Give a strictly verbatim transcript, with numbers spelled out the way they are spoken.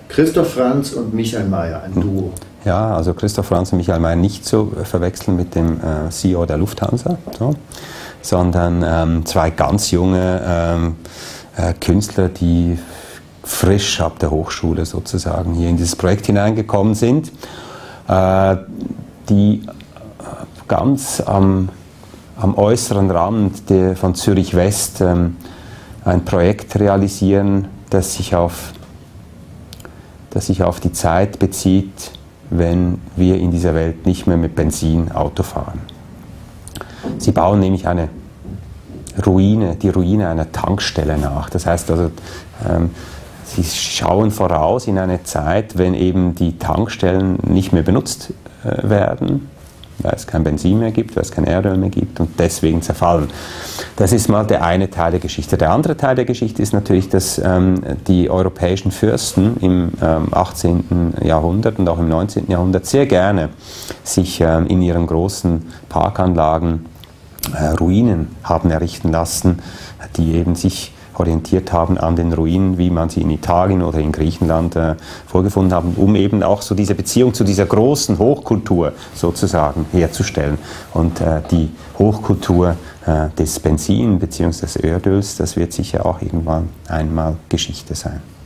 Christoph Franz und Michael Mayer, ein Duo. Ja, also Christoph Franz und Michael Mayer nicht zu verwechseln mit dem äh, C E O der Lufthansa, so, sondern ähm, zwei ganz junge ähm, äh, Künstler, die frisch ab der Hochschule sozusagen hier in dieses Projekt hineingekommen sind, äh, die ganz am, am äußeren Rand der, von Zürich West ähm, ein Projekt realisieren, das sich auf das sich auf die Zeit bezieht, wenn wir in dieser Welt nicht mehr mit Benzin Auto fahren. Sie bauen nämlich eine Ruine, die Ruine einer Tankstelle nach. Das heißt also, ähm, sie schauen voraus in eine Zeit, wenn eben die Tankstellen nicht mehr benutzt äh, werden, weil es kein Benzin mehr gibt, weil es kein Erdöl mehr gibt und deswegen zerfallen. Das ist mal der eine Teil der Geschichte. Der andere Teil der Geschichte ist natürlich, dass ähm, die europäischen Fürsten im ähm, achtzehnten Jahrhundert und auch im neunzehnten Jahrhundert sehr gerne sich ähm, in ihren großen Parkanlagen äh, Ruinen haben errichten lassen, die eben sich orientiert haben an den Ruinen, wie man sie in Italien oder in Griechenland äh, vorgefunden haben, um eben auch so diese Beziehung zu dieser großen Hochkultur sozusagen herzustellen. Und äh, die Hochkultur äh, des Benzin bzw. des Erdöls, das wird sicher auch irgendwann einmal Geschichte sein.